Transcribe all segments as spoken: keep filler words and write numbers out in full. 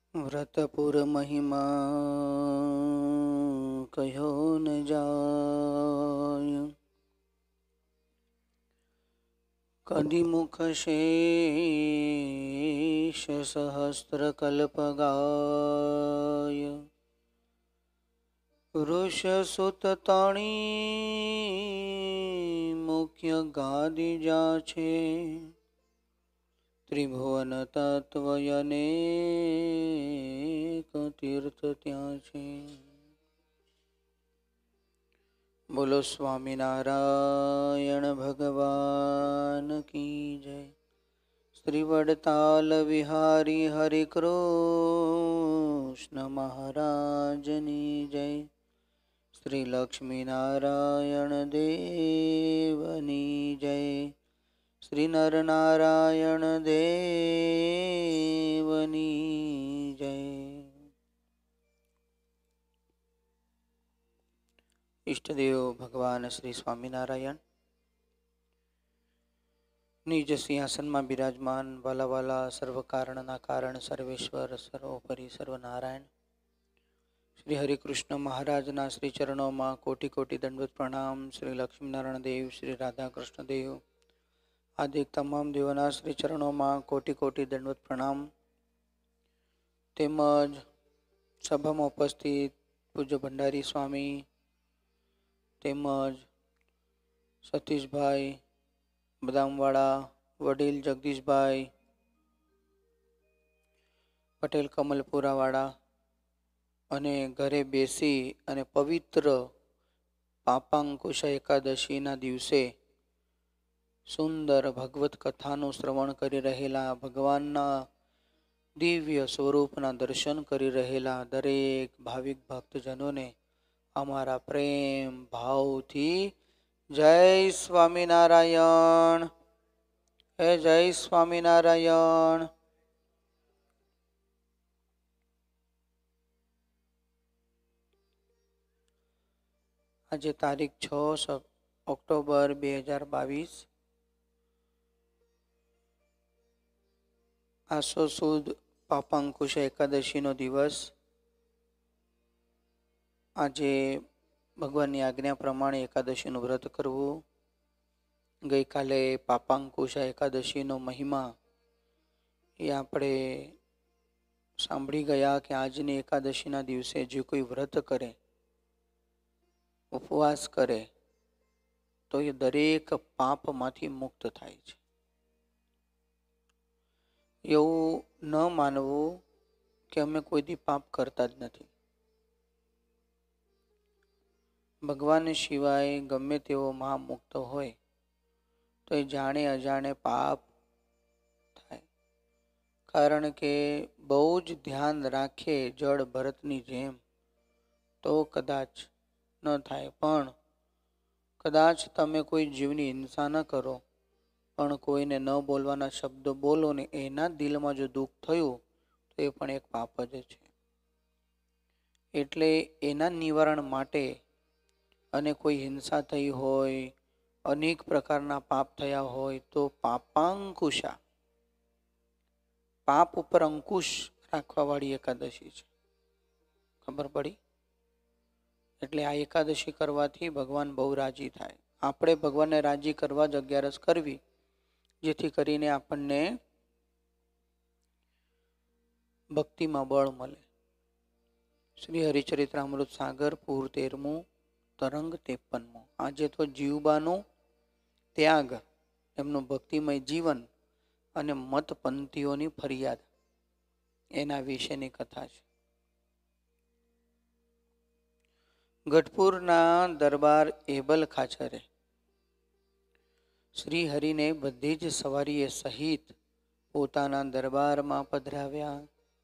વ્રતપુર મહિમા કહ્યો ન જાય, કદિમુખ શેષ સહસ્ત્ર કલ્પ ગાય, ઋષસુત તણી મુખ્ય ગાદી જા છે, ત્રિભુવન તત્વયનેક તીર્થ ત્યાં છે. બોલો સ્વામિનારાયણ ભગવાન કી જય. શ્રી વડતાલ વિહારી હરિ કૃષ્ણ મહારાજની જય. શ્રી લક્ષ્મીનારાયણ દેવની જય. શ્રી નરનારાયણ દેવની જય. ઈષ્ટદેવ ભગવાન શ્રી સ્વામિનારાયણ નિજ સિંહાસનમાં બિરાજમાન વાલા વાલા સર્વ કારણના કારણ સર્વેશ્વર સર્વોપરી સર્વનારાયણ શ્રી હરિકૃષ્ણ મહારાજના શ્રી ચરણોમાં કોટી કોટી દંડવત પ્રણામ. શ્રી લક્ષ્મીનારાયણ દેવ, શ્રી રાધા કૃષ્ણ દેવ આદિ તમામ દેવોના શ્રી ચરણોમાં કોટી કોટી દંડવત પ્રણામ. તેમજ સભામાં ઉપસ્થિત પૂજ્ય ભંડારી સ્વામી તેમજ સતીશભાઈ બદામવાળા, વડીલ જગદીશભાઈ પટેલ કમલપુરાવાળા અને ઘરે બેસી અને પવિત્ર પાપાંકુશ એકાદશીના દિવસે સુંદર ભગવત કથાનું શ્રવણ કરી રહેલા, ભગવાનના દિવ્ય સ્વરૂપના દર્શન કરી રહેલા દરેક ભાવિક ભક્તજનોને અમારા પ્રેમ ભાવથી જય સ્વામિનારાયણ. હે જય સ્વામિનારાયણ. આજે તારીખ છ ઓક્ટોબર બે હજાર બાવીસ, આસો સુદ પાપાંકુશ એકાદશીનો દિવસ. આજે ભગવાનની આજ્ઞા પ્રમાણે એકાદશીનું વ્રત કરવું. ગઈકાલે પાપાંકુશ એકાદશીનો મહિમા એ આપણે સાંભળી ગયા કે આજની એકાદશીના દિવસે જે કોઈ વ્રત કરે, ઉપવાસ કરે તો એ દરેક પાપમાંથી મુક્ત થાય છે. એવું ન માનવું કે અમે કોઈ દી પાપ કરતા જ નથી. ભગવાન સિવાય ગમે તેવો મહામુક્ત હોય તો એ જાણે અજાણે પાપ થાય. કારણ કે બહુ જ ધ્યાન રાખે જળ ભરતની જેમ તો કદાચ ન થાય. પણ કદાચ તમે કોઈ જીવની હિંસા ન કરો પણ કોઈને ન બોલવાના શબ્દ બોલો ને એના દિલમાં જો દુઃખ થયું તો એ પણ એક પાપ જ છે. એટલે એના નિવારણ માટે અને કોઈ હિંસા થઈ હોય, અનેક પ્રકારના પાપ થયા હોય તો પાપાંકુશા, પાપ ઉપર અંકુશ રાખવા વાળી એકાદશી છે. ખબર પડી? એટલે આ એકાદશી કરવાથી ભગવાન બહુ રાજી થાય. આપણે ભગવાનને રાજી કરવા જ અગિયારસ કરવી, જેથી કરીને આપણને ભક્તિમાં બળ મળે. શ્રી હરિચરિત્રામૃત સાગર પૂર તેરમું, તરંગ ત્રેપનમું. આજે તો જીવબાનું ત્યાગ, એમનું ભક્તિમય જીવન અને મતપંથીઓની ફરિયાદ એના વિશેની કથા છે. ગઢપુરના દરબાર એબલ ખાચરે શ્રી હરિને બધી જ સવારીએ સહિત પોતાના દરબારમાં પધરાવ્યા.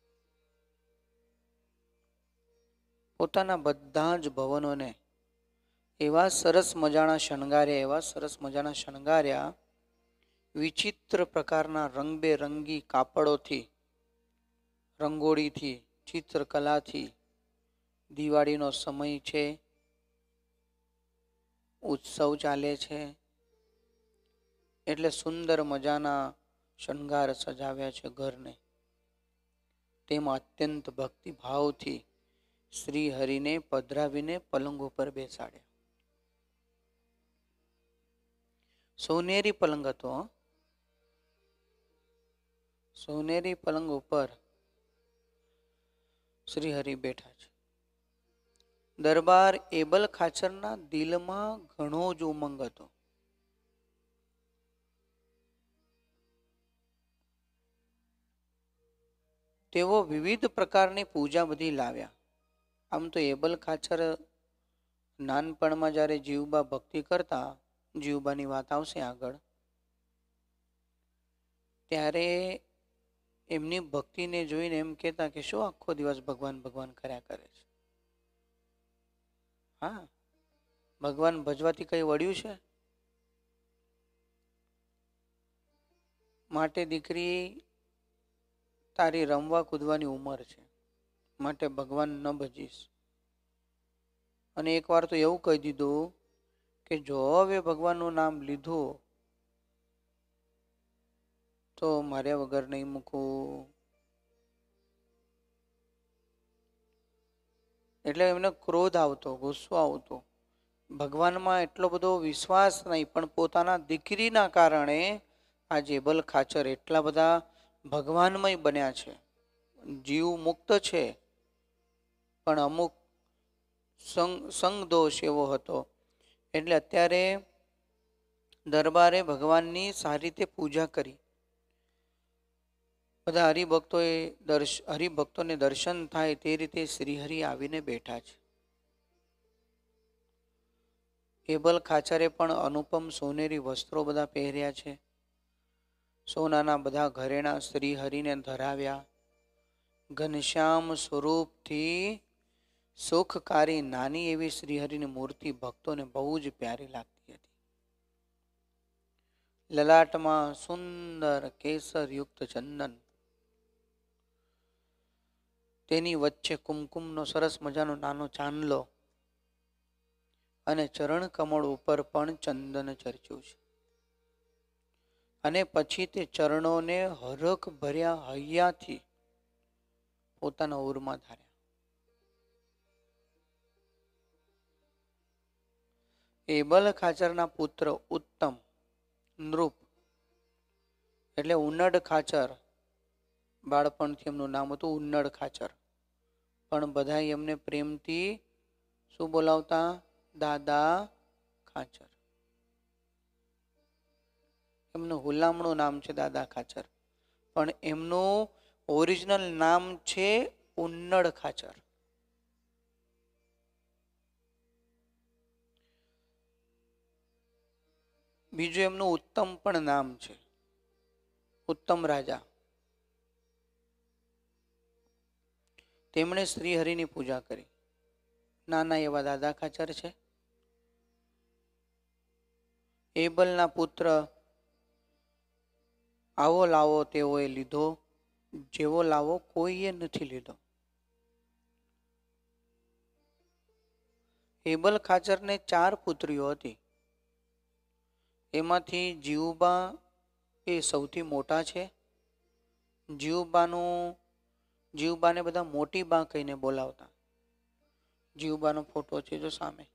પોતાના બધા જ ભવનોને એવા સરસ મજાના શણગાર્યા, એવા સરસ મજાના શણગાર્યા, વિચિત્ર પ્રકારના રંગબેરંગી કાપડોથી, રંગોળીથી, ચિત્રકલાથી. દિવાળીનો સમય છે, ઉત્સવ ચાલે છે, એટલે સુંદર મજાના શણગાર સજાવ્યા છે ઘરને. તેમાં અત્યંત ભક્તિભાવથી શ્રી હરિને પધરાવીને પલંગ ઉપર બેસાડ્યા. સોનેરી પલંગ હતો. સોનેરી પલંગ ઉપર શ્રી હરિ બેઠા છે. દરબાર એબલ ખાચરના દિલમાં ઘણો જ ઉમંગ હતો. તેઓ વિવિધ પ્રકારની પૂજા બધી લાવ્યા. આમ તો એબલ ખાચર નાનપણમાં જ્યારે જીવબા ભક્તિ કરતા, જીવબાની વાત આવશે આગળ, ત્યારે એમની ભક્તિને જોઈને એમ કહેતા કે શું આખો દિવસ ભગવાન ભગવાન કર્યા કરે છે. હા, ભગવાન ભજવાથી કઈ વળ્યું છે? માટે દીકરી, તારી રમવા કૂદવાની ઉંમર છે, માટે ભગવાન ન ભજીશ. અને એક વાર તો એવું કહી દીધું કે જો હવે ભગવાનનું નામ લીધું તો માર્યા વગર નહીં મૂકું. એટલે એમને ક્રોધ આવતો, ગુસ્સો આવતો. ભગવાનમાં એટલો બધો વિશ્વાસ નહીં, પણ પોતાના દીકરીના કારણે આ જેબલ ખાચર એટલા બધા ભગવાનમય બન્યા છે. જીવ મુક્ત છે, પણ અમુક સંગ સંગ દોષ એવો હતો. એટલે અત્યારે દરબારે ભગવાનની સારી રીતે પૂજા કરી. બધા હરિભક્તોએ દર્શ હરિભક્તોને દર્શન થાય તે રીતે શ્રીહરિ આવીને બેઠા છે. એબલ ખાચરે પણ અનુપમ સોનેરી વસ્ત્રો બધા પહેર્યા છે. સોનાના બધા ઘરેણા શ્રીહરિને ધરાવ્યા. ઘનશ્યામ સ્વરૂપથી સુખકારી નાની એવી શ્રીહરિની મૂર્તિ ભક્તોને બહુ જ પ્યારી લાગતી હતી. લલાટમાં સુંદર કેસરયુક્ત ચંદન, તેની વચ્ચે કુમકુમનો સરસ મજાનો નાનો ચાંદલો, અને ચરણ કમળ ઉપર પણ ચંદન ચર્ચ્યું છે. અને પછી તે ચરણોને હરખ ભર્યા હૈયાથી પોતાના ઉરમાં ધાર્યા. એબલ ખાચરના પુત્ર ઉત્તમ નૃપ એટલે ઉન્નડ ખાચર, બાળપણથી એમનું નામ હતું ઉન્નડ ખાચર, પણ બધા એમને પ્રેમથી શું બોલાવતા? દાદા ખાચર. એમનું હુલામણું નામ છે દાદા ખાચર, પણ એમનું ઓરિજિનલ નામ છે ઉન્નડ ખાચર. બીજું એમનું ઉત્તમ પણ નામ છે, ઉત્તમ રાજા. તેમણે શ્રીહરિની પૂજા કરી. નાના એવા દાદા ખાચર છે. એબલના પુત્ર આવો લાવો તેઓએ લીધો, જેવો લાવો કોઈએ નથી લીધો. એબલ ખાચરને ચાર પુત્રીઓ હતી. એમાંથી જીવબા એ સૌથી મોટા છે. જીવબાનું જીવબાને બધા મોટી બા કહીને બોલાવતા. જીવબાનો ફોટો છે જો સામે,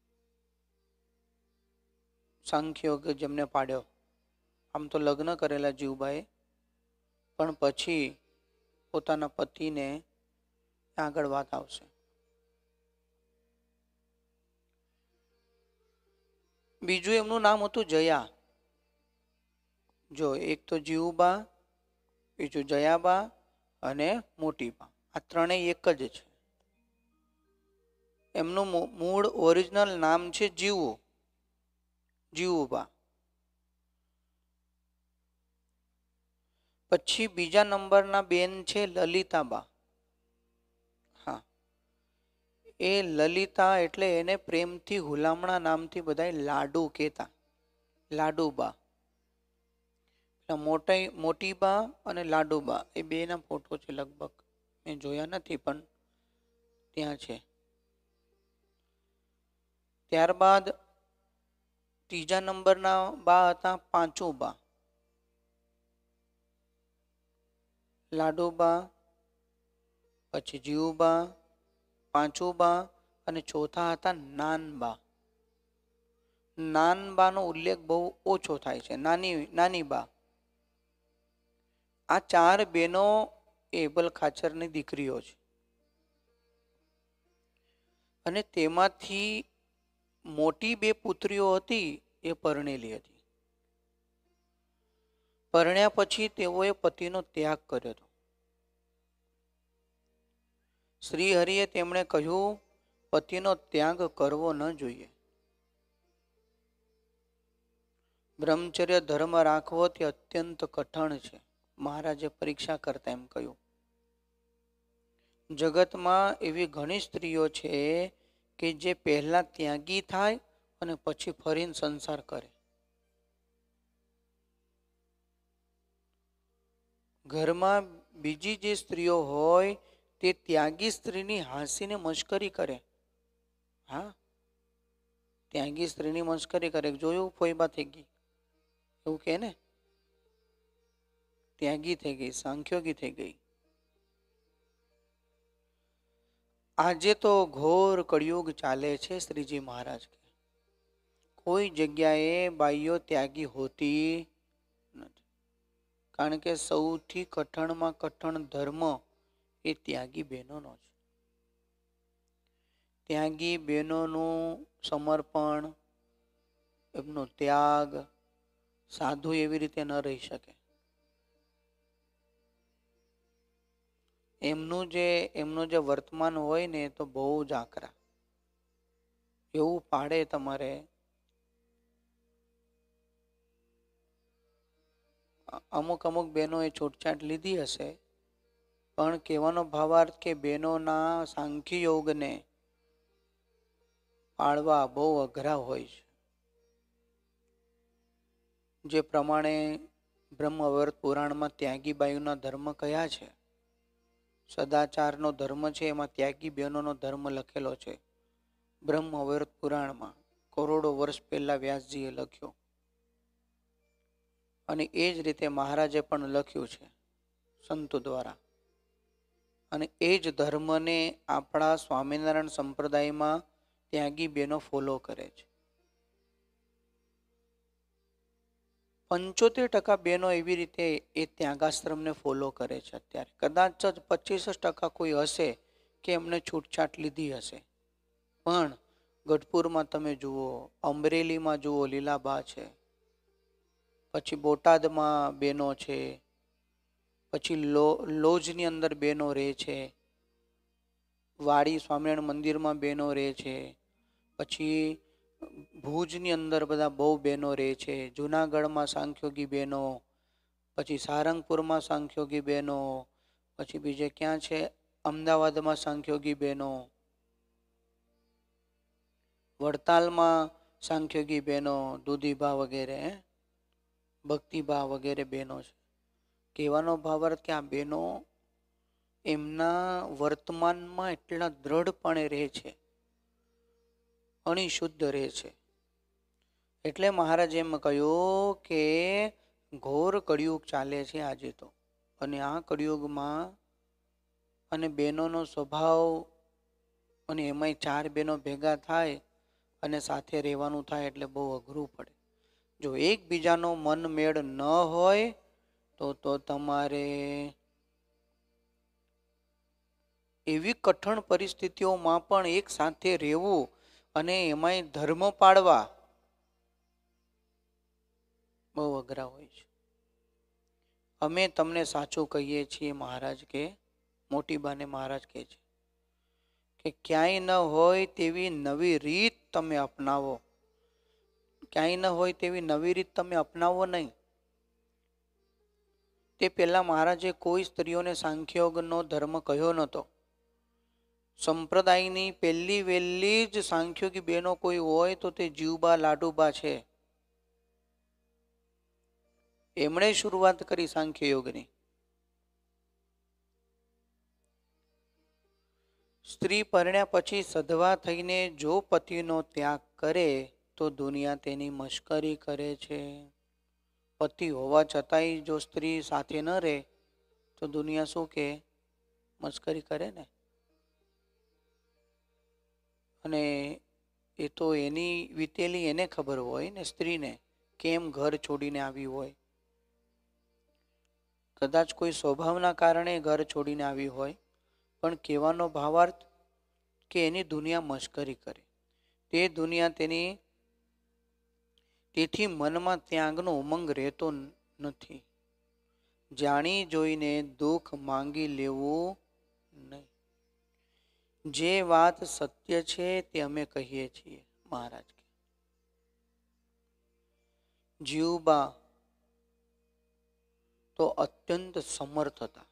સાંખ્યોગ જેમને પાડ્યો. આમ તો લગ્ન કરેલા જીવબાએ, પણ પછી પોતાના પતિને આગળ વાત આવશે. બીજું એમનું નામ હતું જયા. જો એક તો જીવબા, બીજું જયાબા અને મોટીબા, આ ત્રણેય એક જ છે. એમનું મૂળ ઓરિજિનલ નામ છે જીવો, જીવુબા. પછી બીજા નંબરના બેન છે લલિતાબા. હા, એ લલિતા એટલે એને પ્રેમથી હુલામણા નામથી બધા લાડુ કહેતા, લાડુબા. મોટી મોટીબા અને લાડુબા એ બે ના ફોટો છે, લગભગ મેં જોયા નથી પણ ત્યાં છે. ત્યારબાદ ત્રીજા નંબરના બા હતા પાંચુબા. લાડુબા, પછી જીવબા, પાંચુબા અને ચોથા હતા નાનબા. નાનબાનો ઉલ્લેખ બહુ ઓછો થાય છે. નાની નાની બા. આ ચાર બહેનો એબલ ખાચરની દીકરીઓ છે અને તેમાંથી મોટી બે પુત્રીઓ હતી એ પરણેલી હતી. પરણ્યા પછી તેઓએ પતિનો ત્યાગ કર્યો હતો. શ્રી હરિએ તેમણે કહ્યું, પતિનો ત્યાગ કરવો ન જોઈએ. બ્રહ્મચર્ય ધર્મ રાખવો તે અત્યંત કઠણ છે. મહારાજે પરીક્ષા કરતા એમ કહ્યું. જગતમાં એવી ઘણી સ્ત્રીઓ છે કે જે પહેલા ત્યાગી થાય અને પછી ફરીને સંસાર કરે. ઘરમાં બીજી જે સ્ત્રીઓ હોય તે ત્યાગી સ્ત્રીની હાંસીને મશ્કરી કરે. હા, ત્યાગી સ્ત્રીની મશ્કરી કરે. જોયું, ફોઈબા થઈ ગઈ એવું કે ને, ત્યાગી થઈ ગઈ, સાંખ્યોગી થઈ ગઈ. આજે તો ઘોર કળિયુગ ચાલે છે. શ્રીજી મહારાજ કે કોઈ જગ્યાએ બાઈઓ ત્યાગી હોતી નથી. કારણ કે સૌથી કઠણમાં કઠણ ધર્મ એ ત્યાગી બહેનોનો છે. ત્યાગી બહેનોનું સમર્પણ, એમનો ત્યાગ સાધુ એવી રીતે ન રહી શકે. એમનું જે એમનું જે વર્તમાન હોય ને તો બહુ જ આકરા. એવું પાડે તમારે. અમુક અમુક બહેનો એ છૂટછાટ લીધી હશે, પણ કહેવાનો ભાવાર્થ કે બહેનોના સાંખ્ય યોગને પાળવા બહુ અઘરા હોય છે. જે પ્રમાણે બ્રહ્મવર્ત પુરાણમાં ત્યાગી બાયુના ધર્મ કયા છે, સદાચારનો ધર્મ છે, એમાં ત્યાગી બહેનોનો ધર્મ લખેલો છે બ્રહ્મવર્ત પુરાણમાં. કરોડો વર્ષ પહેલા વ્યાસજીએ લખ્યો અને એ જ રીતે મહારાજે પણ લખ્યું છે સંતો દ્વારા. અને એ જ ધર્મને આપણા સ્વામિનારાયણ સંપ્રદાયમાં ત્યાગી બહેનો ફોલો કરે છે. પંચોતેર ટકા બહેનો એવી રીતે એ ત્યાગાશ્રમને ફોલો કરે છે અત્યારે. કદાચ જ પચીસ ટકા કોઈ હશે કે એમને છૂટછાટ લીધી હશે. પણ ગઢપુરમાં તમે જુઓ, અમરેલીમાં જુઓ, લીલાબા છે, પછી બોટાદમાં બહેનો છે, પછી લો લોજની અંદર બહેનો રહે છે, વાડી સ્વામિનારાયણ મંદિરમાં બહેનો રહે છે, પછી ભુજની અંદર બધા બહુ બહેનો રહે છે, જુનાગઢમાં સાંખ્યોગી બહેનો, પછી સારંગપુરમાં સાંખ્યોગી બહેનો, પછી બીજે ક્યાં છે, અમદાવાદમાં સાંખ્યોગી બહેનો, વડતાલમાં સાંખ્યોગી બહેનો, દૂધીબા વગેરે, ભક્તિબા વગેરે બહેનો છે. કહેવાનો ભાવાર્થ કે આ બહેનો એમના વર્તમાનમાં એટલા દ્રઢપણે રહે છે, અણિશુદ્ધ રહે છે. એટલે મહારાજે એમ કહ્યું કે ઘોર કળિયુગ ચાલે છે આજે તો. અને આ કળિયુગમાં અને બહેનોનો સ્વભાવ, અને એમાંય ચાર બહેનો ભેગા થાય અને સાથે રહેવાનું થાય એટલે બહુ અઘરું પડે. જો એકબીજાનો મન મેળ ન હોય તો તો તમારે એવી કઠણ પરિસ્થિતિઓમાં પણ એક સાથે રહેવું અને એમાંય ધર્મ પાળવા બહુ અઘરા હોય છે. અમે તમને સાચું કહીએ છીએ, મહારાજ કે મોટી બાને મહારાજ કહે છે કે ક્યાંય ન હોય તેવી નવી રીત તમે અપનાવો. ક્યાંય ન હોય તેવી નવી રીત તમે અપનાવો નહીં. તે પહેલા મહારાજે કોઈ સ્ત્રીઓને સાંખ્યોગનો ધર્મ કહ્યો નહોતો. સંપ્રદાયની પહેલી વહેલી જ સાંખ્યોગી બહેનો કોઈ હોય તો તે જીવબા લાડુબા છે. એમણે શરૂઆત કરી સાંખ્ય યોગની. સ્ત્રી પરણ્યા પછી સધવા થઈને જો પતિનો ત્યાગ કરે તો દુનિયા તેની મશ્કરી કરે છે. પતિ હોવા છતાંય જો સ્ત્રી સાથે ન રહે તો દુનિયા શું કહે? મસ્કરી કરે ને. અને એ તો એની વીતેલી એને ખબર હોય ને, સ્ત્રીને કેમ ઘર છોડીને આવી હોય. કદાચ કોઈ સ્વભાવના કારણે ઘર છોડીને આવી હોય, પણ કહેવાનો ભાવાર્થ કે એની દુનિયા મશ્કરી કરે. તે દુનિયા તેની તેથી મનમાં ત્યાગનો ઉમંગ રહેતો નથી. જાણી જોઈને દુઃખ માંગી લેવું નહીં. જે વાત સત્ય છે તે અમે કહીએ છીએ. મહારાજ કે જીવબા તો અત્યંત સમર્થ હતા.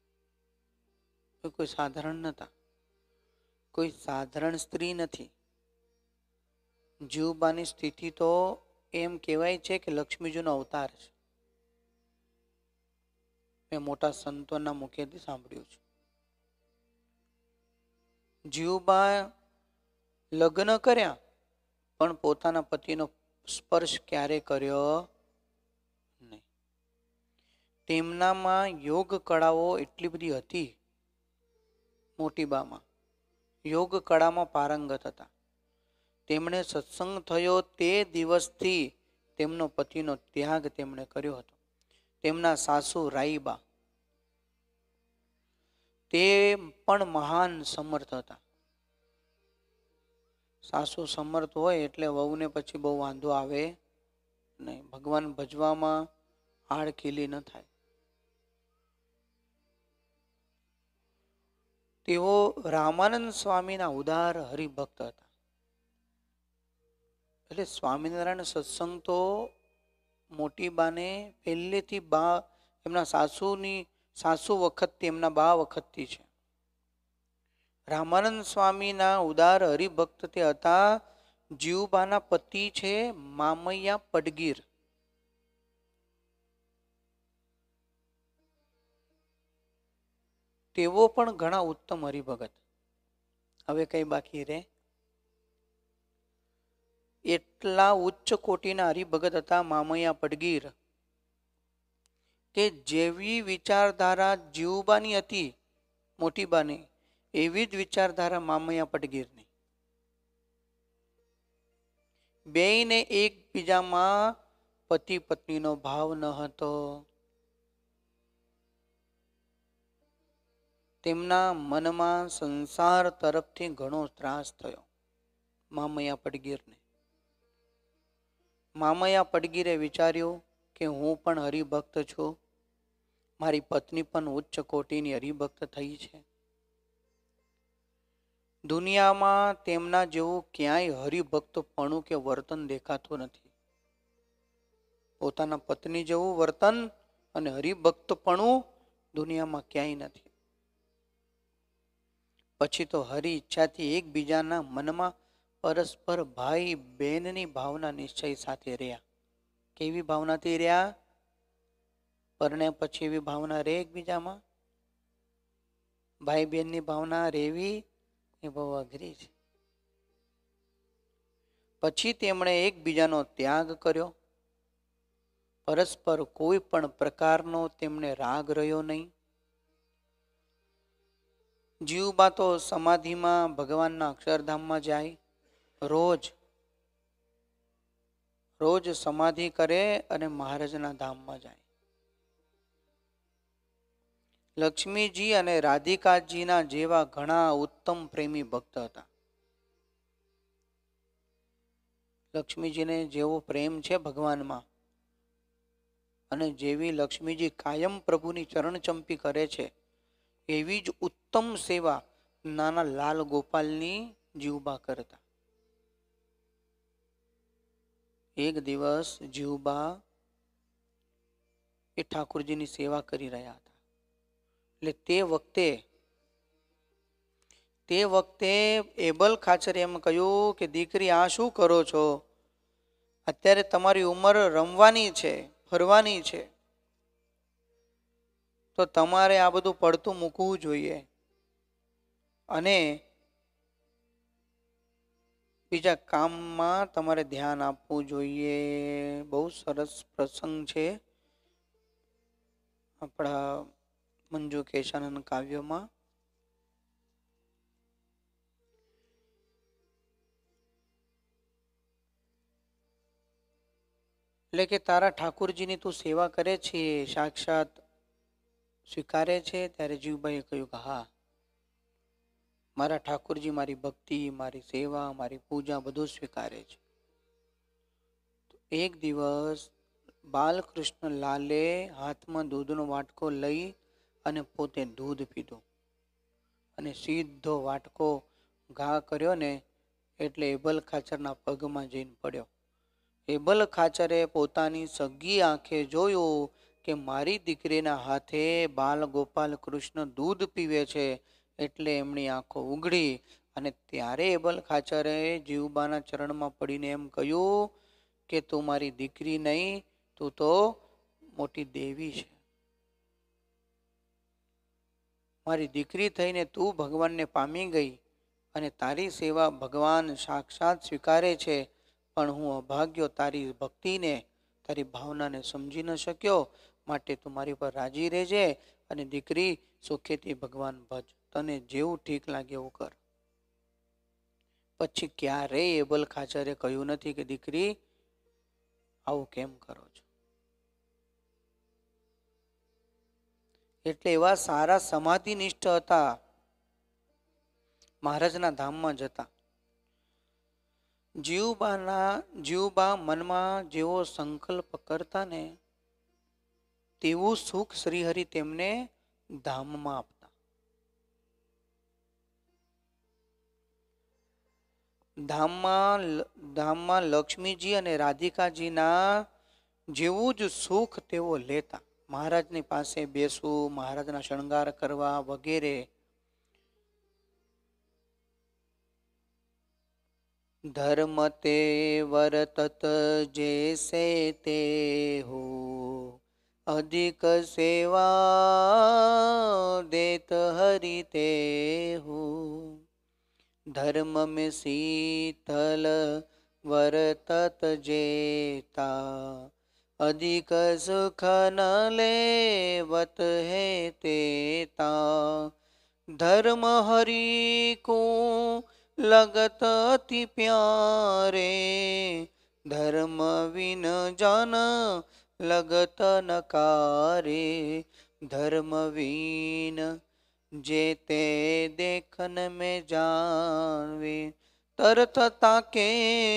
કોઈ સાધારણ નતા, કોઈ સાધારણ સ્ત્રી નથી. જીવબાની સ્થિતિ તો એમ કહેવાય છે કે લક્ષ્મીજીનો અવતાર છે. મેં મોટા સંતોના મુખેથી સાંભળ્યું છે. જીવબા લગ્ન કર્યા પણ પોતાના પતિનો સ્પર્શ ક્યારે કર્યો નહીં. તેમનામાં યોગ કળાઓ એટલી બધી હતી. મોટી બામાં યોગ કળામાં પારંગત હતા. તેમણે સત્સંગ થયો તે દિવસથી તેમનો પતિનો ત્યાગ તેમણે કર્યો હતો. તેમના સાસુ રાઈબા તે પણ મહાન સમર્થ હતા. સાસુ સમર્થ હોય એટલે વહુને પછી બહુ વાંધો આવે નહીં. ભગવાન ભજવામાં આડખીલી ન થાય. તેઓ રામાનંદ સ્વામીના ઉદાર હરિભક્ત હતા. એટલે સ્વામિનારાયણ સત્સંગ તો મોટી બાને પહેલેથી બા એમના સાસુની સાસુ વખત તેમના બા વખતથી છે. રામાનંદ સ્વામીના ઉદાર હરિભક્ત તે હતા. જીવબાના પતિ છે મામૈયા પડગીર. તેઓ પણ ઘણા ઉત્તમ હરિભગત. હવે કઈ બાકી રે? એટલા ઉચ્ચ કોટીના હરિભગત હતા મામૈયા પડગીર કે જેવી વિચારધારા જીવબાની હતી મોટી બાની, એવી જ વિચારધારા મામૈયા પડગીરની. બેયને એકબીજામાં પતિ પત્નીનો ભાવ ન હતો. તેમના મનમાં સંસાર તરફથી ઘણો ત્રાસ થયો મામૈયા પડગીરને. મામૈયા પડગીરે વિચાર્યું કે હું પણ હરિભક્ત છું, મારી પત્ની પણ ઉચ્ચ કોટીની હરિભક્ત થઈ છે. દુનિયામાં તેમના જેવું ક્યાંય હરિભક્તપણું કે વર્તન દેખાતું નથી. પોતાના પત્ની જેવું વર્તન અને હરિભક્તપણું દુનિયામાં ક્યાંય નથી. પછી તો હરિ ઈચ્છાથી એકબીજાના મનમાં પરસ્પર ભાઈ બહેનની ભાવના નિશ્ચય સાથે રહ્યા. કેવી ભાવનાથી રહ્યા? પરણે પછી એવી ભાવના રહે એકબીજામાં? ભાઈ બહેનની ભાવના રહેવી એ બહુ અઘરી છે. પછી તેમણે એકબીજાનો ત્યાગ કર્યો. પરસ્પર કોઈ પણ પ્રકારનો તેમને રાગ રહ્યો નહીં. જીવબા તો સમાધિમાં ભગવાનના અક્ષરધામમાં જાય. રોજ રોજ સમાધિ કરે અને મહારાજના ધામમાં જાય. લક્ષ્મીજી અને રાધિકાજીના જેવા ઘણા ઉત્તમ પ્રેમી ભક્ત હતા. લક્ષ્મીજીને જેવો પ્રેમ છે ભગવાનમાં, અને જેવી લક્ષ્મીજી કાયમ પ્રભુની ચરણ ચંપી કરે છે, એવી જ ઉત્તમ સેવા નાના લાલ ગોપાલની જીવબા કરતા. એક દિવસ જીવબા એ ઠાકોરજીની સેવા કરી રહ્યા હતા. એટલે તે વખતે તે વખતે એબલ ખાચરે એમ કહ્યું કે દીકરી આ શું કરો છો? અત્યારે તમારી ઉંમર રમવાની છે, ફરવાની છે, તો તમારે આ બધું પડતું મૂકવું જોઈએ અને બીજા કામમાં તમારે ધ્યાન આપવું જોઈએ. બહુ સરસ પ્રસંગ છે આપણા મંજુ કેશાનંદ કાવ્યમાં. એટલે કે તારા ઠાકુરજીની તું સેવા કરે છે, સાક્ષાત સ્વીકારે છે? ત્યારે જીવબાઈએ કહ્યું કે હા, મારા ઠાકુરજી મારી ભક્તિ, મારી સેવા, મારી પૂજા બધું સ્વીકારે છે. એક દિવસ બાલકૃષ્ણ લાલે હાથમાં દૂધનો વાટકો લઈ અને પોતે દૂધ પીધું અને સીધો વાટકો ઘા કર્યો ને એટલે એબલ ખાચરના પગમાં જઈને પડ્યો. એબલ ખાચરે પોતાની સગી આંખે જોયું કે મારી દીકરીના હાથે બાલ ગોપાલ કૃષ્ણ દૂધ પીવે છે. એટલે એમની આંખો ઉઘડી અને ત્યારે એબલ ખાચરે જીવબાના ચરણમાં પડીને એમ કહ્યું કે તું મારી દીકરી નહીં, તું તો મોટી દેવી છે. મારી દીકરી થઈને તું ભગવાનને પામી ગઈ અને તારી સેવા ભગવાન સાક્ષાત સ્વીકારે છે, પણ હું અભાગ્યો તારી ભક્તિને, તારી ભાવનાને સમજી ન શક્યો. માટે તું મારી પર રાજી રહેજે અને દીકરી સુખેથી ભગવાન ભજ, તને જેવું ઠીક લાગે એવું કર. પછી ક્યારેય એબલ ખાચરે કહ્યું નથી કે દીકરી આવું કેમ કરો છો. એટલે એવા સારા સમાધિનિષ્ઠ હતા. મહારાજના ધામમાં જતા જીવબાના જીવબા મનમાં જેવો સંકલ્પ કરતા ને તેવું સુખ શ્રીહરિ તેમને ધામમાં આપતા. ધામમાં ધામમાં લક્ષ્મીજી અને રાધિકાજીના જેવું જ સુખ તેઓ લેતા. મહારાજની પાસે બેસવું, મહારાજના શણગાર કરવા વગેરે. ધર્મ તે વર્તત જૈસે તે હો, અધિક સેવા દેત હરિ તે હો. ધર્મ में शीतल वर्तत जेता, अधिक सुख न लेवत है तेता. धर्म हरि को लगत अति प्यारे, धर्म विन जन लगत नकारे. धर्म विन जेते देखन में जावे, तरत ताके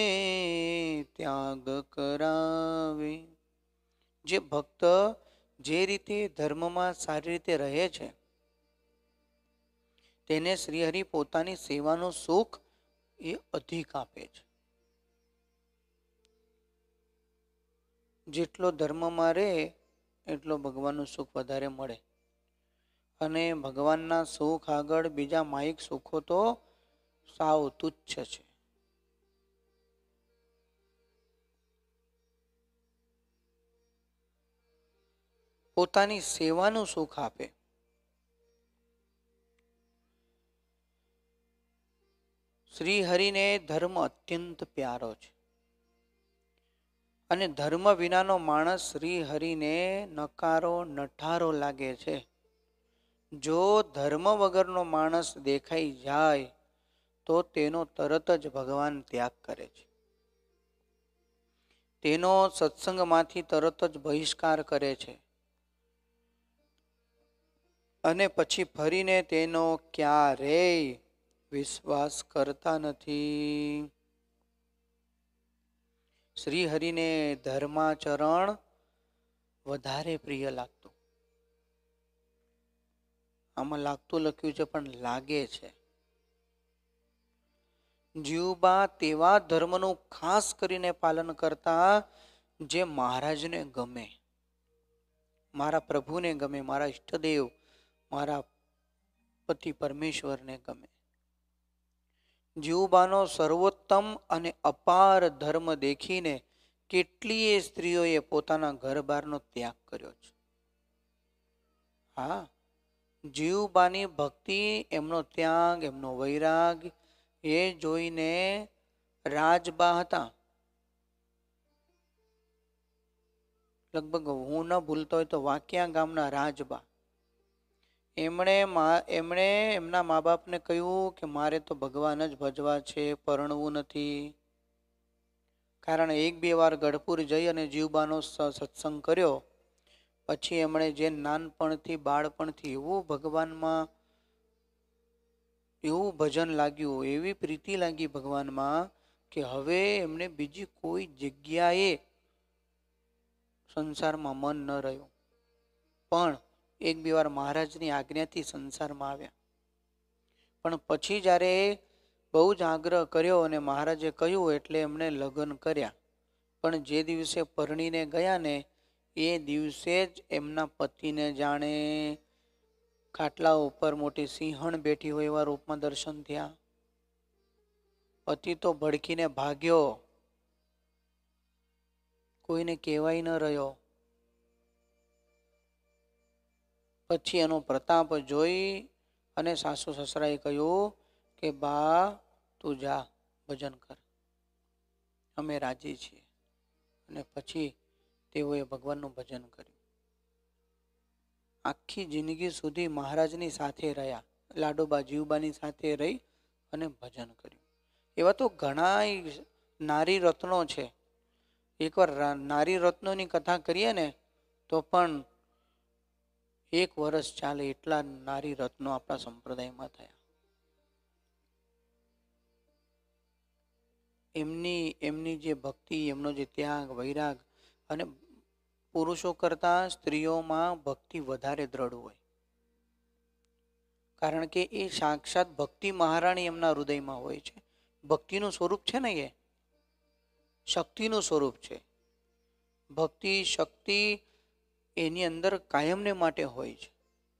त्याग करावे. જે ભક્ત જે રીતે ધર્મમાં સારી રીતે રહે છે તેને શ્રીહરિ પોતાની સેવાનું સુખ એ અધિક આપે છે. જેટલો ધર્મમાં રહે એટલો ભગવાનનું સુખ વધારે મળે. અને ભગવાનના સુખ આગળ બીજા માયિક સુખો તો સાવ તુચ્છ છે. પોતાની સેવાનું સુખ આપે. શ્રી હરિને ધર્મ અત્યંત પ્યારો છે અને ધર્મ વિનાનો માણસ શ્રી હરિને નકારો નઠારો લાગે છે. જો ધર્મ વગરનો માણસ દેખાઈ જાય તો તેનો તરત જ ભગવાન ત્યાગ કરે છે. તેનો સત્સંગમાંથી તરત જ બહિષ્કાર કરે છે અને પછી ફરીને તેનો ક્યારેય વિશ્વાસ કરતા નથી. શ્રી હરિને ધર્માચરણ વધારે પ્રિય લાગતું. આમાં લાગતું લખ્યું છે પણ લાગે છે. જીવબા તેવા ધર્મનું ખાસ કરીને પાલન કરતા જે મહારાજને ગમે, મારા પ્રભુને ગમે, મારા ઈષ્ટદેવ, મારા પતિ પરમેશ્વરને ગમે. જીવબાનો સર્વોત્તમ અને અપાર ધર્મ દેખીને કેટલીય સ્ત્રીઓએ પોતાના ઘર બહારનો ત્યાગ કર્યો છે. હા, જીવબાની ભક્તિ, એમનો ત્યાગ, એમનો વૈરાગ એ જોઈને રાજબા હતા, લગભગ હું ન ભૂલતો હોય તો વાંકિયા ગામના રાજબા, એમણે એમણે એમના મા બાપને કહ્યું કે મારે તો ભગવાન જ ભજવા છે, પરણવું નથી. કારણ એક બે વાર ગઢપુર જઈ અને જીવબાનો સત્સંગ કર્યો પછી એમણે જે નાનપણથી બાળપણથી એવું ભગવાનમાં એવું ભજન લાગ્યું, એવી પ્રીતિ લાગી ભગવાનમાં કે હવે એમને બીજી કોઈ જગ્યાએ સંસારમાં મન ન રહ્યું. પણ એક બે વાર મહારાજની આજ્ઞાથી સંસારમાં આવ્યા. પણ પછી જ્યારે બહુ જ આગ્રહ કર્યો અને મહારાજે કહ્યું એટલે એમણે લગ્ન કર્યા. પણ જે દિવસે પરણીને ગયા ને એ દિવસે જ એમના પતિને જાણે ખાટલા ઉપર મોટી સિંહણ બેઠી હોય એવા રૂપમાં દર્શન થયા. પતિ તો ભડકીને ભાગ્યો, કોઈને કહેવાય ન રહ્યો. પછી એનો પ્રતાપ જોઈ અને સાસુ સસરાએ કહ્યું કે બા તું જા ભજન કર, અમે રાજી છીએ. અને પછી તેઓએ ભગવાનનું ભજન કર્યું. આખી જિંદગી સુધી મહારાજની સાથે રહ્યા, લાડોબા જીવબાની સાથે રહી અને ભજન કર્યું. એવા તો ઘણા નારી રત્નો છે. એકવાર નારી રત્નોની કથા કરીએ ને તો પણ એક વર્ષ ચાલે એટલા નારી રત્નો આપણા સંપ્રદાયમાં થયા. એમની એમની જે ભક્તિ, એમનો જે ત્યાગ, વૈરાગ, અને પુરુષો કરતા સ્ત્રીઓમાં ભક્તિ વધારે દ્રઢ હોય. કારણ કે એ સાક્ષાત ભક્તિ મહારાણી એમના હૃદયમાં હોય છે. ભક્તિનું સ્વરૂપ છે ને, એ શક્તિનું સ્વરૂપ છે. ભક્તિ શક્તિ એની અંદર કાયમને માટે હોય છે.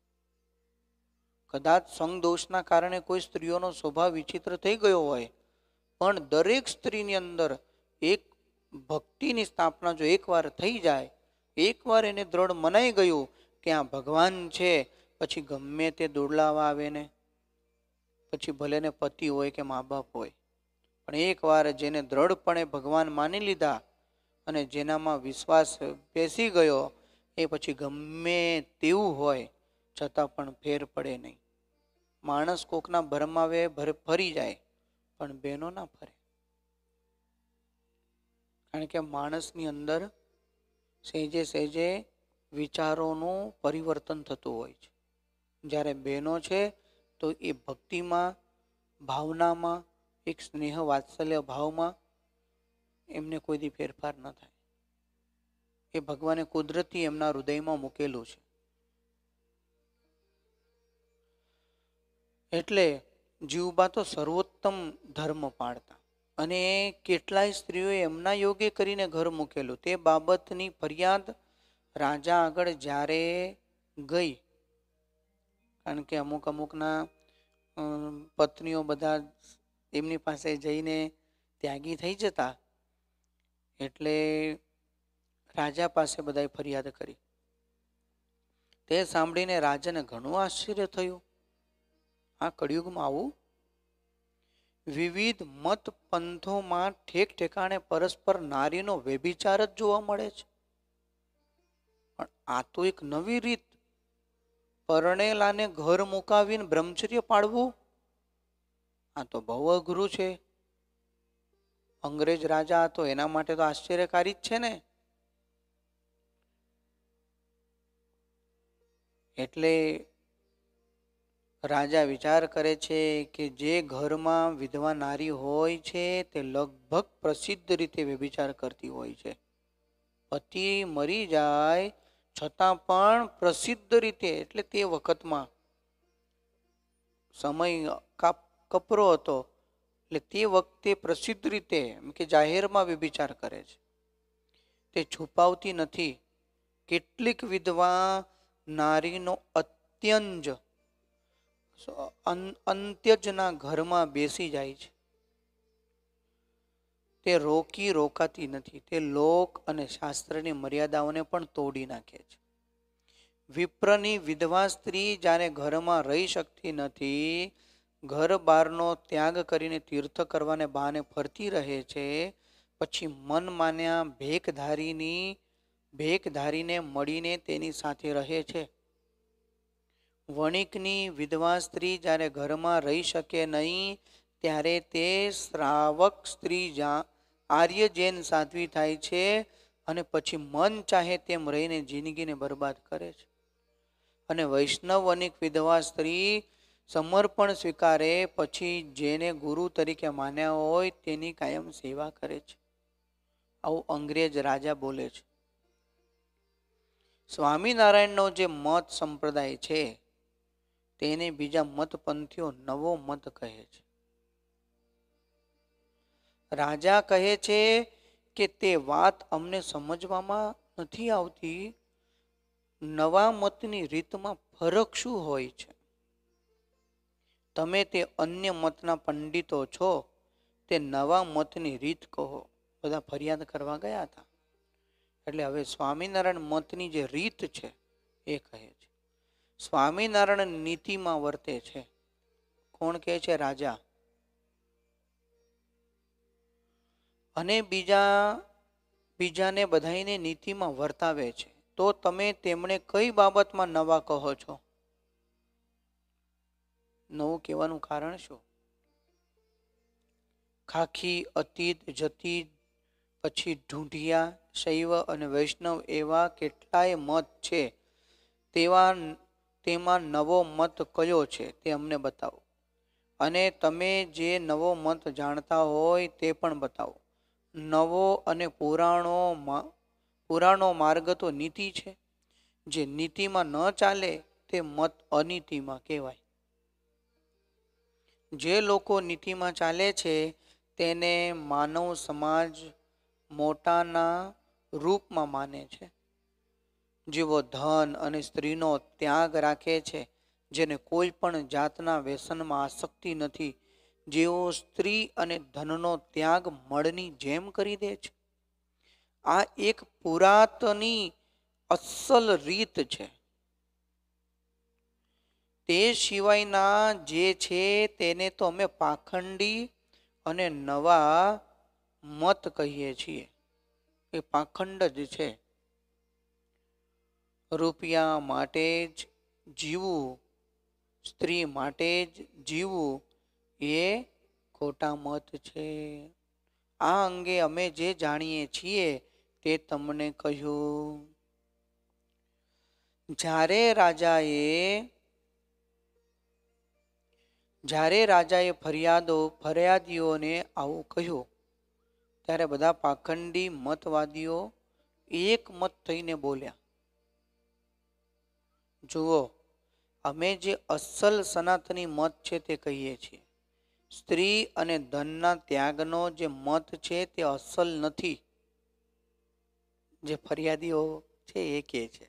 કદાચ સંગ દોષના કારણે કોઈ સ્ત્રીઓનો સ્વભાવ વિચિત્ર થઈ ગયો હોય, પણ દરેક સ્ત્રીની અંદર એક ભક્તિની સ્થાપના જો એકવાર થઈ જાય, એકવાર એને દ્રઢ મનાઈ ગયું કે આ ભગવાન છે, પછી ગમે તે દુર્લાવા આવે ને, પછી ભલે ને પતિ હોય કે મા બાપ હોય, પણ એકવાર જેને દ્રઢપણે ભગવાન માની લીધા અને જેનામાં વિશ્વાસ બેસી ગયો, એ પછી ગમે તેવું હોય છતાં પણ ફેર પડે નહીં. માણસ કોકના ભરમાવે ભર ફરી જાય, પણ બેનો ના ફરે. કારણ કે માણસની અંદર સહેજે સહેજે વિચારોનું પરિવર્તન થતું હોય છે. જ્યારે બહેનો છે તો એ ભક્તિમાં, ભાવનામાં, એક સ્નેહ વાત્સલ્ય ભાવમાં એમને કોઈ દી ફેરફાર ન થાય. એ ભગવાને કુદરતી એમના હૃદયમાં મૂકેલું છે. એટલે જીવબા તો સર્વોત્તમ ધર્મ પાળતા, અને કેટલાય સ્ત્રીઓએ એમના યોગે કરીને ઘર મૂકેલું. તે બાબતની ફરિયાદ રાજા આગળ જ્યારે ગઈ, કારણ કે અમુક અમુકના પત્નીઓ બધા એમની પાસે જઈને ત્યાગી થઈ જતા, એટલે રાજા પાસે બધાએ ફરિયાદ કરી. તે સાંભળીને રાજાને ઘણું આશ્ચર્ય થયું. આ કળિયુગમાં આવું વિવિધ મત પંથોમાં ઠેક ઠેકાણે પરસ્પર નારીનો વ્યભિચાર જ જોવા મળે છે. પણ આ તો એક નવી રીત, પરણેલાને ઘર મુકાવીને બ્રહ્મચર્ય પાળવું, આ તો બહુ અઘરું છે. અંગ્રેજ રાજા હતો એના માટે તો આશ્ચર્યકારી જ છે ને. એટલે રાજા વિચાર કરે છે કે જે ઘરમાં વિધવા નારી હોય છે તે લગભગ પ્રસિદ્ધ રીતે વ્યભિચાર કરતી હોય છે. પતિ મરી જાય છતાં પણ પ્રસિદ્ધ રીતે, એટલે તે વખતમાં સમય કપરો હતો, એટલે તે વખતે પ્રસિદ્ધ રીતે એમ કે જાહેરમાં વ્યભિચાર કરે છે. તે છુપાવતી નથી. કેટલીક વિધવા નારીનો અત્યંજ અંત્યજના ઘરમાં બેસી જાય છે. તે રોકી રોકાતી નથી. તે લોક અને શાસ્ત્રની મર્યાદાઓને પણ તોડી નાખે છે. વિપ્રની વિધવા સ્ત્રી જ્યારે ઘરમાં રહી શકતી નથી, ઘર બહારનો ત્યાગ કરીને તીર્થ કરવાને બહાને ફરતી રહે છે, પછી મન માન્યા ભેખધારીની ભેખધારીને મળીને તેની સાથે રહે છે. વણિકની વિધવા સ્ત્રી જ્યારે ઘરમાં રહી શકે નહીં, ત્યારે તે શ્રાવક સ્ત્રી આર્ય જૈન સાધ્વી થાય છે અને પછી મન ચાહે તેમ રહીને જિંદગીને બરબાદ કરે છે. અને વૈષ્ણવ અનેક વિધવા સ્ત્રી સમર્પણ સ્વીકારે પછી જેને ગુરુ તરીકે માન્યા હોય તેની કાયમ સેવા કરે છે. આવું અંગ્રેજ રાજા બોલે છે. સ્વામિનારાયણનો જે મત સંપ્રદાય છે તેને બીજા મતપંથીઓ નવો મત કહે છે. રાજા કહે છે કે તે વાત અમને સમજવામાં નથી આવતી. નવા મતની રીતમાં ફરક શું હોય છે? તમે તે અન્ય મતના પંડિતો છો, તે નવા મતની રીત કહો. બધા ફરિયાદ કરવા ગયા હતા. એટલે હવે સ્વામિનારાયણ મતની જે રીત છે એ કહે છે. સ્વામિનારાયણ નીતિમાં વર્તે છે. કોણ કહે છે? રાજા. અને બીજા બીજાને બધાને નીતિમાં વર્તાવે છે. તો તમે તેમણે કઈ બાબતમાં નવા કહો છો? નવું કહેવાનું કારણ શું? ખાખી, અતીત, જતી, પછી ઢૂંઢિયા, શૈવ અને વૈષ્ણવ એવા કેટલાય મત છે. તેવા તેમાં નવો મત કયો છે તે અમને બતાવો. અને તમે જે નવો મત જાણતા હોય તે પણ બતાવો. નવો અને પુરાણો પુરાણો માર્ગ તો નીતિ છે. જે નીતિમાં ન ચાલે તે મત અનીતિમાં કહેવાય. જે લોકો નીતિમાં ચાલે છે તેને માનવ સમાજ મોટાના રૂપમાં માને છે. જેઓ ધન અને સ્ત્રીનો ત્યાગ રાખે છે, જેને કોઈ પણ જાતના વ્યસનમાં આસક્તિ નથી, જેઓ સ્ત્રી અને ધનનો ત્યાગ મળની જેમ કરી દે છે. આ એક પુરાતની અસલ રીત છે. તે સિવાયના જે છે તેને તો અમે પાખંડી અને નવા મત કહીએ છીએ. એ પાખંડ જ છે. રૂપિયા માટે જ જીવવું, સ્ત્રી માટે જ જીવવું એ ખોટા મત છે. આ અંગે અમે જે જાણીએ છીએ તે તમને કહ્યું. જ્યારે રાજાએ જ્યારે રાજાએ ફરિયાદો ફરિયાદીઓને આવું કહ્યું ત્યારે બધા પાખંડી મતવાદીઓ એક મત થઈને બોલ્યા, જુઓ, અમે જે અસલ સનાતની મત છે તે કહીએ છીએ. સ્ત્રી અને ધનના ત્યાગનો જે મત છે તે અસલ નથી. જે ફરિયાદીઓ છે એ કહે છે.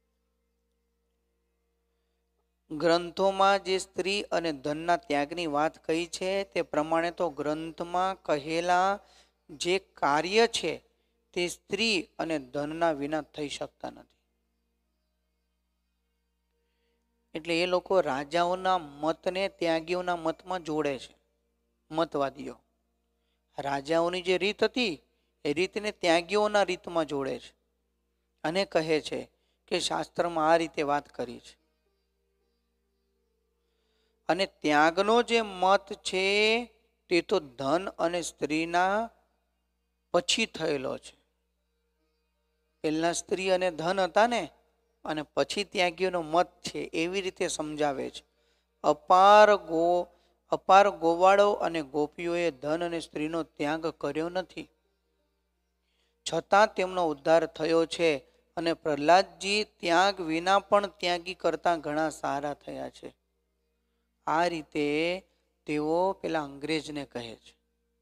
ગ્રંથોમાં જે સ્ત્રી અને ધનના ત્યાગની વાત કહી છે તે પ્રમાણે તો ગ્રંથમાં કહેલા જે કાર્ય છે તે સ્ત્રી અને ધનના વિના થઈ શકતા નથી. એટલે એ લોકો રાજાઓના મતને ત્યાગીઓના મતમાં જોડે છે. મતવાદીઓ રાજાઓની જે રીત હતી એ રીતને ત્યાગીઓના રીતમાં જોડે છે અને કહે છે કે શાસ્ત્રમાં આ રીતે વાત કરી છે. અને ત્યાગનો જે મત છે તે તો ધન અને સ્ત્રીના પછી થયેલો છે. પહેલા સ્ત્રી અને ધન હતા ને, અને પછી ત્યાગીઓનો મત છે એવી રીતે સમજાવે છે. અપાર ગો અપાર ગોવાળો અને ગોપીઓએ ધન અને સ્ત્રીનો ત્યાગ કર્યો નથી, છતાં તેમનો ઉદ્ધાર થયો છે. અને પ્રહલાદજી ત્યાગ વિના પણ ત્યાગી કરતા ઘણા સારા થયા છે. આ રીતે તેઓ પેલા અંગ્રેજને કહે છે.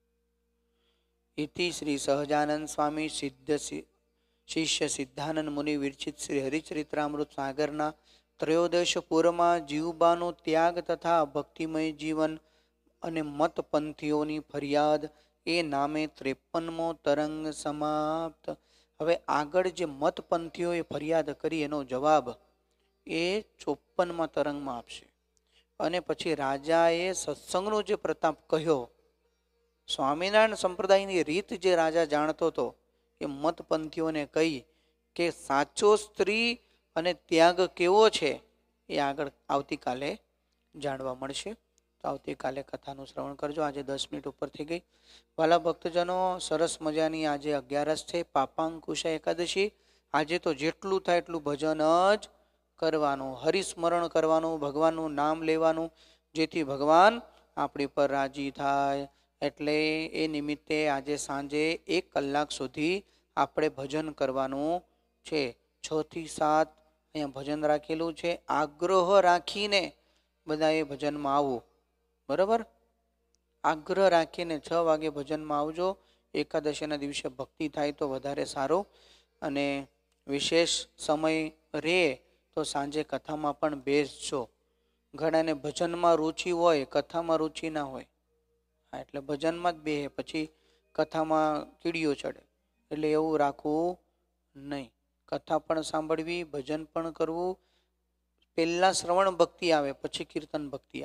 ઇતિ શ્રી સહજાનંદ સ્વામી સિદ્ધ શિષ્ય સિદ્ધાનંદ મુનિ વિરચિત શ્રી હરિચરિત્રામૃત સાગરના ત્રયોદશ પૂરમાં જીવબાનો ત્યાગ તથા ભક્તિમય જીવન અને મતપંથીઓની ફરિયાદ એ નામે ત્રેપનમો તરંગ સમાપ્ત. હવે આગળ જે મતપંથીઓએ ફરિયાદ કરી એનો જવાબ એ ચોપનમાં તરંગમાં આપશે. અને પછી રાજાએ સત્સંગનો જે પ્રતાપ કહ્યો, સ્વામિનારાયણ સંપ્રદાયની રીત જે રાજા જાણતો હતો એ મતપંથીઓને કહી કે સાચો સ્ત્રી અને ત્યાગ કેવો છે એ આગળ આવતીકાલે જાણવા મળશે. તો આવતીકાલે કથાનું શ્રવણ કરજો. આજે દસ મિનિટ ઉપર થઈ ગઈ. વાલા ભક્તજનો, સરસ મજાની આજે અગિયારસ છે, પાપાંકુશા એકાદશી. આજે તો જેટલું થાય એટલું ભજન જ કરવાનું, હરિસ્મરણ કરવાનું, ભગવાનનું નામ લેવાનું, જેથી ભગવાન આપણી પર રાજી થાય. એટલે એ નિમિત્તે આજે સાંજે એક કલાક સુધી આપણે ભજન કરવાનું છે. છ થી સાત અહીંયા ભજન રાખેલું છે. આગ્રહ રાખીને બધાએ ભજનમાં આવવું, બરાબર? આગ્રહ રાખીને છ વાગે ભજનમાં આવજો. એકાદશીના દિવસે ભક્તિ થાય તો વધારે સારું. અને વિશેષ સમય રહે તો સાંજે કથામાં પણ બેસજો. ઘણાને ભજનમાં રુચિ હોય, કથામાં રુચિ ના હોય, હા, એટલે ભજનમાં જ બેસે, પછી કથામાં કીડીઓ ચડે. એટલે એવું રાખવું નહીં. કથા પણ સાંભળવી, ભજન પણ કરવું. પહેલા શ્રવણ ભક્તિ આવે, પછી કીર્તન ભક્તિ આવે.